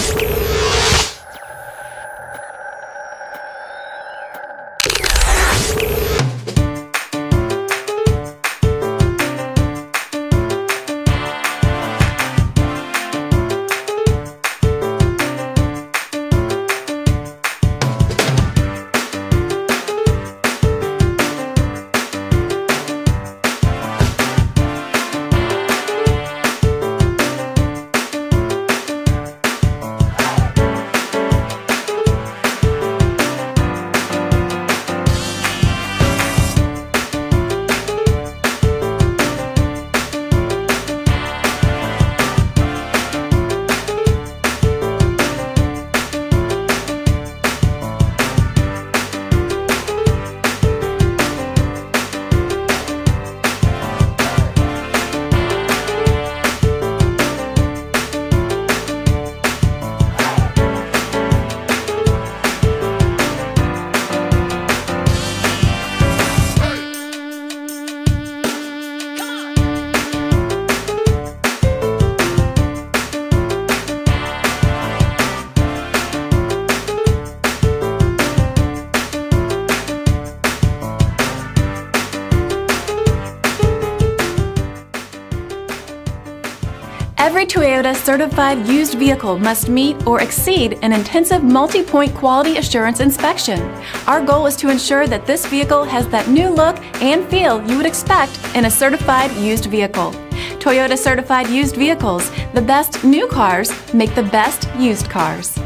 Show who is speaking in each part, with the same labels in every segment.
Speaker 1: Every Toyota certified used vehicle must meet or exceed an intensive multi-point quality assurance inspection. Our goal is to ensure that this vehicle has that new look and feel you would expect in a certified used vehicle. Toyota certified used vehicles, the best new cars make the best used cars.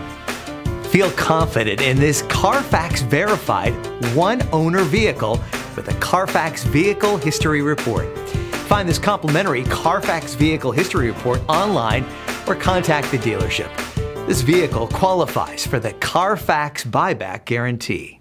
Speaker 2: Feel confident in this Carfax verified one-owner vehicle with a Carfax Vehicle History Report. Find this complimentary Carfax Vehicle History Report online or contact the dealership. This vehicle qualifies for the Carfax Buyback Guarantee.